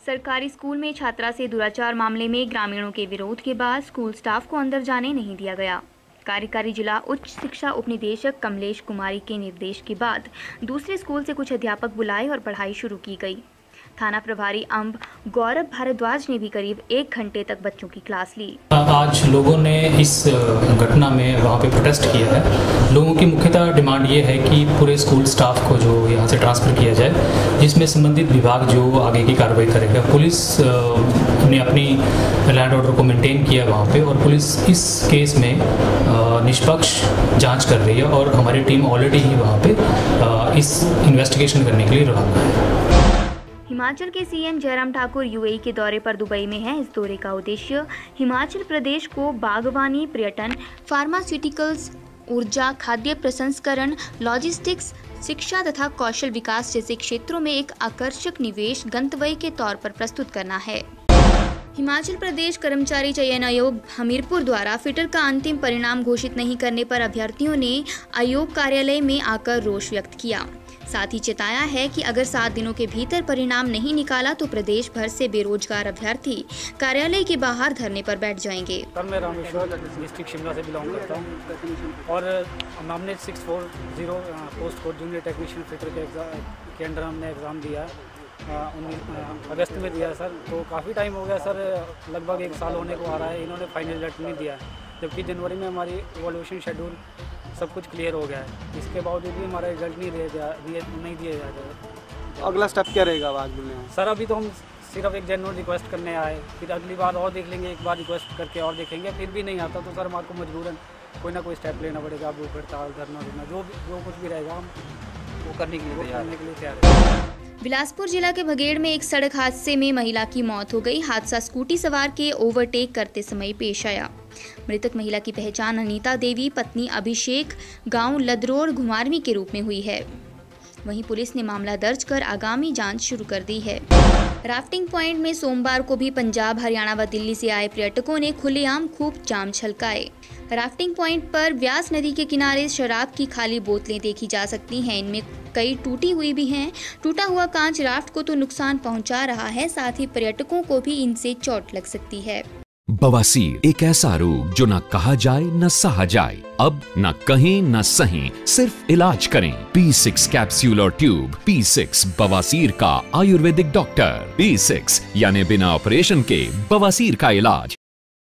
सरकारी स्कूल में छात्रा से दुराचार मामले में ग्रामीणों के विरोध के बाद स्कूल स्टाफ को अंदर जाने नहीं दिया गया। कार्यकारी जिला उच्च शिक्षा उपनिदेशक कमलेश कुमारी के निर्देश के बाद दूसरे स्कूल से कुछ अध्यापक बुलाए और पढ़ाई शुरू की गई। थाना प्रभारी अंब गौरव भारद्वाज ने भी करीब 1 घंटे तक बच्चों की क्लास ली। आज लोगों ने इस घटना में वहाँ पे प्रोटेस्ट किया है। लोगों की मुख्यतः डिमांड ये है कि पूरे स्कूल स्टाफ को जो यहाँ से ट्रांसफ़र किया जाए, जिसमें संबंधित विभाग जो आगे की कार्रवाई करेगा। पुलिस ने अपनी लैंड ऑर्डर को मेंटेन किया वहाँ पे, और पुलिस इस केस में निष्पक्ष जांच कर रही है, और हमारी टीम ऑलरेडी ही वहाँ पे इस इन्वेस्टिगेशन करने के लिए रवाना है। हिमाचल के सीएम जयराम ठाकुर यूएई के दौरे पर दुबई में हैं। इस दौरे का उद्देश्य हिमाचल प्रदेश को बागवानी, पर्यटन, फार्मास्यूटिकल्स, ऊर्जा, खाद्य प्रसंस्करण, लॉजिस्टिक्स, शिक्षा तथा कौशल विकास जैसे क्षेत्रों में एक आकर्षक निवेश गंतव्य के तौर पर प्रस्तुत करना है। हिमाचल प्रदेश कर्मचारी चयन आयोग हमीरपुर द्वारा फिटर का अंतिम परिणाम घोषित नहीं करने पर अभ्यर्थियों ने आयोग कार्यालय में आकर रोष व्यक्त किया। साथ ही चेताया है कि अगर 7 दिनों के भीतर परिणाम नहीं निकाला तो प्रदेश भर से बेरोजगार अभ्यर्थी कार्यालय के बाहर धरने पर बैठ जाएंगे। सर, मैं रामेश्वर डिस्ट्रिक्ट शिमला से बिलोंग करता हूँ, और हमने 640 post code junior technician fitter के अंडर हमने एग्ज़ाम दिया। 19 अगस्त में दिया सर। तो काफ़ी टाइम हो गया सर, लगभग 1 साल होने को आ रहा है। इन्होंने फाइनल रिजल्ट नहीं दिया, जबकि जनवरी में हमारी इवोल्यूशन शेड्यूल सब कुछ क्लियर हो गया है। इसके बावजूद भी हमारा रिजल्ट नहीं दिया जाएगा। अगला स्टेप क्या रहेगा आज मिलने में? सर, अभी तो हम सिर्फ एक जेन्युइन रिक्वेस्ट करने आए, फिर अगली बार और देख लेंगे, एक बार रिक्वेस्ट करके और देखेंगे। फिर भी नहीं आता तो सर हमारे को मजबूरन कोई ना कोई स्टेप लेना पड़ेगा। भूख हड़ताल, धरना देना, जो कुछ भी रहेगा हम वो करने के लिए तैयार है। बिलासपुर जिला के भगेड़ में एक सड़क हादसे में महिला की मौत हो गई। हादसा स्कूटी सवार के ओवरटेक करते समय पेश आया। मृतक महिला की पहचान अनीता देवी पत्नी अभिषेक गांव लदरोड़ घुमारवी के रूप में हुई है। वहीं पुलिस ने मामला दर्ज कर आगामी जांच शुरू कर दी है। राफ्टिंग पॉइंट में सोमवार को भी पंजाब, हरियाणा व दिल्ली से आए पर्यटकों ने खुलेआम खूब जाम छलकाए। राफ्टिंग पॉइंट पर व्यास नदी के किनारे शराब की खाली बोतलें देखी जा सकती हैं। इनमें कई टूटी हुई भी हैं। टूटा हुआ कांच राफ्ट को तो नुकसान पहुंचा रहा है, साथ ही पर्यटकों को भी इनसे चोट लग सकती है। बवासीर एक ऐसा रोग जो न कहा जाए न सहा जाए, अब न कहीं न सही, सिर्फ इलाज करें। P6 कैप्सूल और ट्यूब। P6 बवासीर का आयुर्वेदिक डॉक्टर। P6 यानी बिना ऑपरेशन के बवासीर का इलाज।